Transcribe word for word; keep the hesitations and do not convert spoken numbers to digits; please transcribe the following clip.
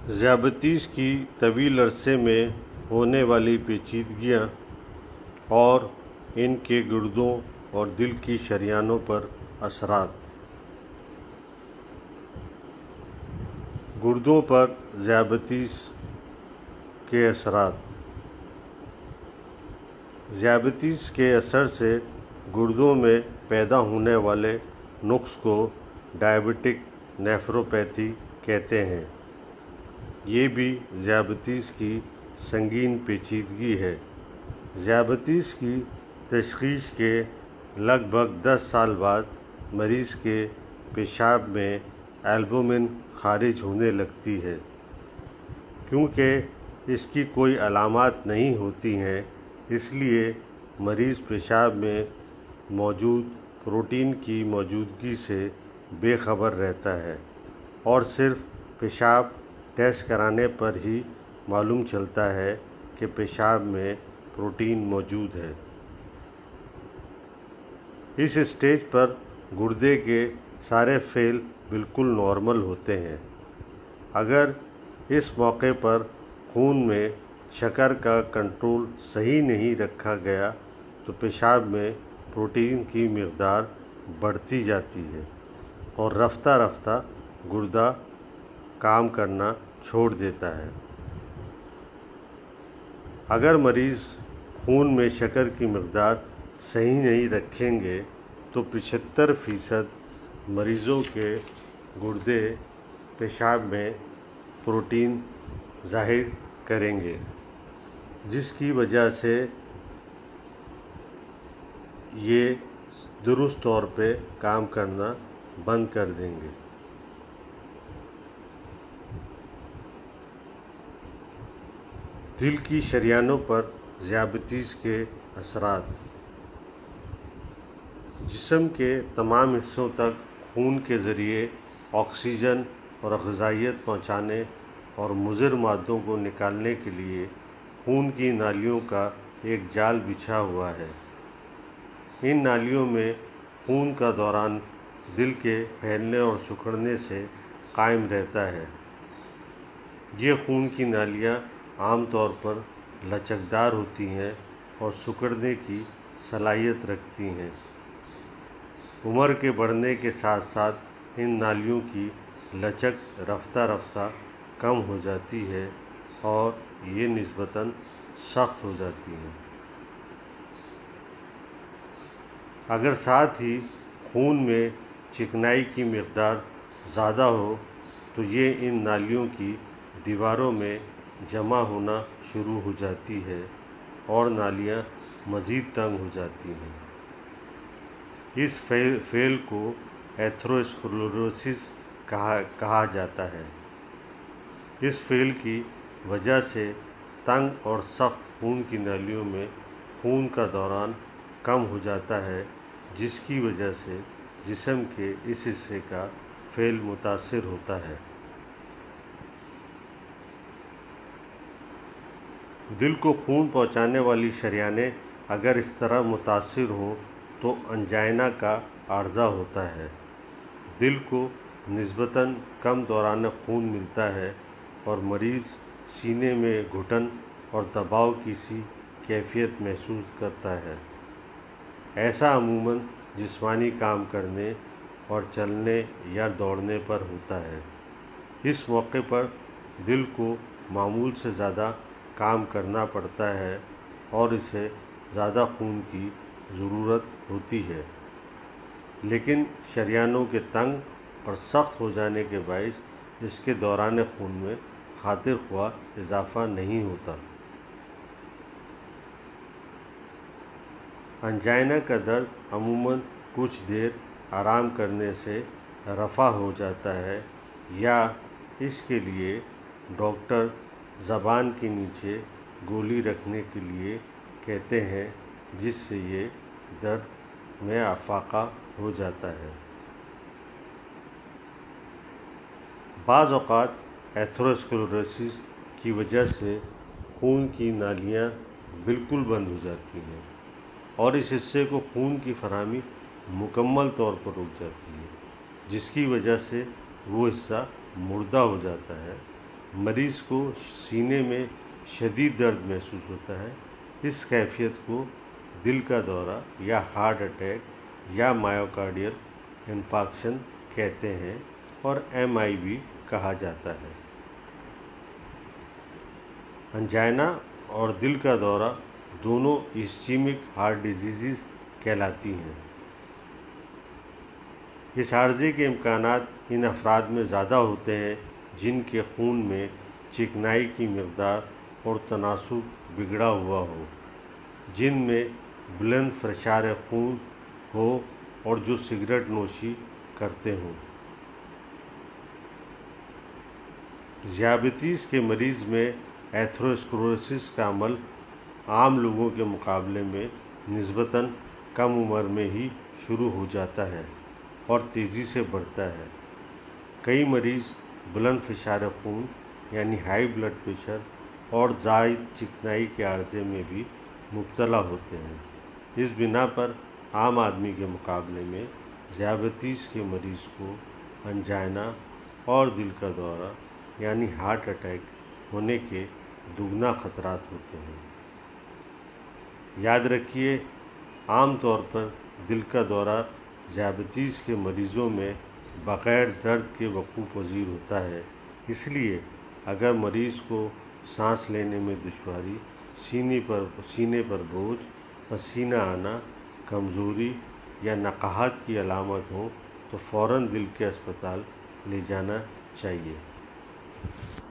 ذیابیطس کی طویل عرصے میں ہونے والی پیچیدگیاں اور ان کے گردوں اور دل کی شریانوں پر اثرات۔ گردوں پر ذیابیطس کے اثرات۔ ذیابیطس کے اثر سے گردوں میں پیدا ہونے والے نقص کو ڈائبیٹک نیفروپیتھی کہتے ہیں۔ یہ بھی ذیابیطس کی سنگین پیچیدگی ہے۔ ذیابیطس کی تشخیص کے لگ بھگ دس سال بعد مریض کے پیشاب میں البومن خارج ہونے لگتی ہے۔ کیونکہ اس کی کوئی علامات نہیں ہوتی ہیں، اس لیے مریض پیشاب میں موجود پروٹین کی موجودگی سے بے خبر رہتا ہے اور صرف پیشاب ٹیسٹ کرانے پر ہی معلوم چلتا ہے کہ پیشاب میں پروٹین موجود ہے۔ اس اسٹیج پر گردے کے سارے فعل بالکل نارمل ہوتے ہیں۔ اگر اس موقع پر خون میں شکر کا کنٹرول صحیح نہیں رکھا گیا تو پیشاب میں پروٹین کی مقدار بڑھتی جاتی ہے اور رفتہ رفتہ گردہ کام کرنا چھوڑ دیتا ہے۔ اگر مریض خون میں شکر کی مقدار صحیح نہیں رکھیں گے تو پچہتر فیصد مریضوں کے گردے پیشاب میں پروٹین ظاہر کریں گے، جس کی وجہ سے یہ درست طور پہ کام کرنا بند کر دیں گے۔ دل کی شریانوں پر ذیابیطس کے اثرات۔ جسم کے تمام حصوں تک خون کے ذریعے آکسیجن اور غذائیت پہنچانے اور مضر مادوں کو نکالنے کے لیے خون کی نالیوں کا ایک جال بچھا ہوا ہے۔ ان نالیوں میں خون کا دوران دل کے پھیلنے اور سکڑنے سے قائم رہتا ہے۔ یہ خون کی نالیاں عام طور پر لچکدار ہوتی ہیں اور سکڑنے کی صلاحیت رکھتی ہیں۔ عمر کے بڑھنے کے ساتھ ساتھ ان نالیوں کی لچک رفتہ رفتہ کم ہو جاتی ہے اور یہ نسبتاً سخت ہو جاتی ہیں۔ اگر ساتھ ہی خون میں چکنائی کی مقدار زیادہ ہو تو یہ ان نالیوں کی دیواروں میں جمع ہونا شروع ہو جاتی ہے اور نالیاں مزید تنگ ہو جاتی ہیں۔ اس فعل کو ایتھروسکلیروسس کہا کہا جاتا ہے۔ اس فعل کی وجہ سے تنگ اور سخت خون کی نالیوں میں خون کا دوران کم ہو جاتا ہے، جس کی وجہ سے جسم کے اس حصے کا فعل متاثر ہوتا ہے۔ دل کو خون پہنچانے والی شریانیں اگر اس طرح متاثر ہوں تو انجائنا کا عارضہ ہوتا ہے۔ دل کو نسبتاً کم دوران خون ملتا ہے اور مریض سینے میں گھٹن اور دباؤ کی سی کیفیت محسوس کرتا ہے۔ ایسا عموماً جسمانی کام کرنے اور چلنے یا دوڑنے پر ہوتا ہے۔ اس موقع پر دل کو معمول سے زیادہ کام کرنا پڑتا ہے اور اسے زیادہ خون کی ضرورت ہوتی ہے، لیکن شریانوں کے تنگ اور سخت ہو جانے کے باعث اس کے دوران خون میں خاطر خواہ اضافہ نہیں ہوتا۔ انجائنا کا درد عموماً کچھ دیر آرام کرنے سے رفع ہو جاتا ہے یا اس کے لیے ڈاکٹر زبان کے نیچے گولی رکھنے کے لیے کہتے ہیں، جس سے یہ درد میں افاقہ ہو جاتا ہے۔ بعض اوقات ایتھروسکلیروسس کی وجہ سے خون کی نالیاں بالکل بند ہو جاتی ہیں اور اس حصے کو خون کی فراہمی مکمل طور پر رک جاتی ہے، جس کی وجہ سے وہ حصہ مردہ ہو جاتا ہے مریض کو سینے میں شدید درد محسوس ہوتا ہے۔ اس کیفیت کو دل کا دورہ یا ہارٹ اٹیک یا مایوکارڈیل انفارکشن کہتے ہیں اور ایم آئی بھی کہا جاتا ہے۔ انجائنا اور دل کا دورہ دونوں اسچیمک ہارٹ ڈیزیزز کہلاتی ہیں۔ اس عارضے کے امکانات ان افراد میں زیادہ ہوتے ہیں جن کے خون میں چکنائی کی مقدار اور تناسب بگڑا ہوا ہو، جن میں بلند فشار خون ہو اور جو سگریٹ نوشی کرتے ہوں۔ ذیابیطس کے مریض میں ایتھروسکلروسس کا عمل عام لوگوں کے مقابلے میں نسبتاً کم عمر میں ہی شروع ہو جاتا ہے اور تیزی سے بڑھتا ہے۔ کئی مریض بلند فشار خون یعنی ہائی بلڈ پریشر اور زائد چکنائی کے عارضے میں بھی مبتلا ہوتے ہیں۔ اس بنا پر عام آدمی کے مقابلے میں ذیابیطس کے مریض کو انجائنا اور دل کا دورہ یعنی ہارٹ اٹیک ہونے کے دگنا خطرات ہوتے ہیں۔ یاد رکھیے، عام طور پر دل کا دورہ ذیابیطس کے مریضوں میں بغیر درد کے وقوع پذیر ہوتا ہے۔ اس لیے اگر مریض کو سانس لینے میں دشواری، سینے پر سینے پر بوجھ، پسینہ آنا، کمزوری یا نقاہت کی علامت ہوں تو فوراً دل کے اسپتال لے جانا چاہیے۔